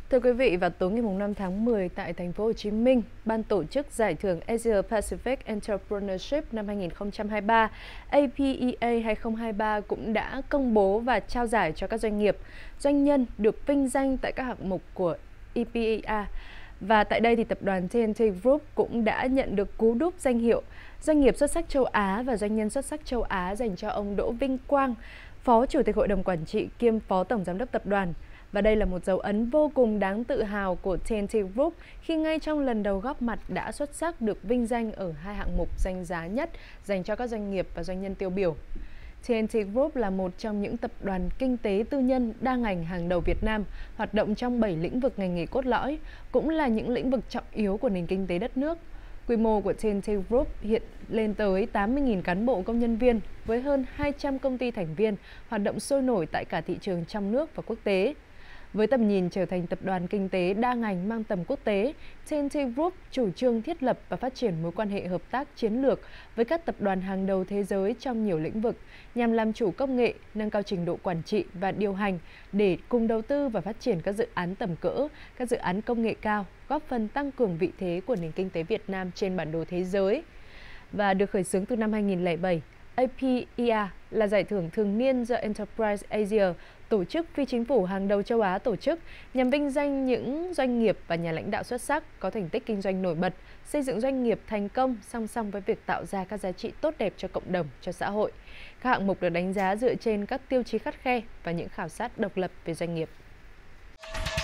Thưa quý vị, vào tối ngày 5 tháng 10 tại thành phố Hồ Chí Minh, ban tổ chức giải thưởng Asia Pacific Entrepreneurship năm 2023 APEA 2023 cũng đã công bố và trao giải cho các doanh nghiệp, doanh nhân được vinh danh tại các hạng mục của APEA. Và tại đây thì tập đoàn TNT Group cũng đã nhận được cú đúp danh hiệu Doanh nghiệp xuất sắc châu Á và Doanh nhân xuất sắc châu Á dành cho ông Đỗ Vinh Quang, Phó Chủ tịch Hội đồng Quản trị kiêm Phó Tổng Giám đốc tập đoàn. Và đây là một dấu ấn vô cùng đáng tự hào của TNT Group khi ngay trong lần đầu góp mặt đã xuất sắc được vinh danh ở hai hạng mục danh giá nhất dành cho các doanh nghiệp và doanh nhân tiêu biểu. TNT Group là một trong những tập đoàn kinh tế tư nhân đa ngành hàng đầu Việt Nam, hoạt động trong 7 lĩnh vực ngành nghề cốt lõi, cũng là những lĩnh vực trọng yếu của nền kinh tế đất nước. Quy mô của TNT Group hiện lên tới 80.000 cán bộ công nhân viên với hơn 200 công ty thành viên, hoạt động sôi nổi tại cả thị trường trong nước và quốc tế. Với tầm nhìn trở thành tập đoàn kinh tế đa ngành mang tầm quốc tế, TNT Group chủ trương thiết lập và phát triển mối quan hệ hợp tác chiến lược với các tập đoàn hàng đầu thế giới trong nhiều lĩnh vực, nhằm làm chủ công nghệ, nâng cao trình độ quản trị và điều hành để cùng đầu tư và phát triển các dự án tầm cỡ, các dự án công nghệ cao, góp phần tăng cường vị thế của nền kinh tế Việt Nam trên bản đồ thế giới. Và được khởi xướng từ năm 2007, APEA là giải thưởng thường niên do Enterprise Asia, tổ chức phi chính phủ hàng đầu châu Á tổ chức nhằm vinh danh những doanh nghiệp và nhà lãnh đạo xuất sắc có thành tích kinh doanh nổi bật, xây dựng doanh nghiệp thành công song song với việc tạo ra các giá trị tốt đẹp cho cộng đồng, cho xã hội. Các hạng mục được đánh giá dựa trên các tiêu chí khắt khe và những khảo sát độc lập về doanh nghiệp.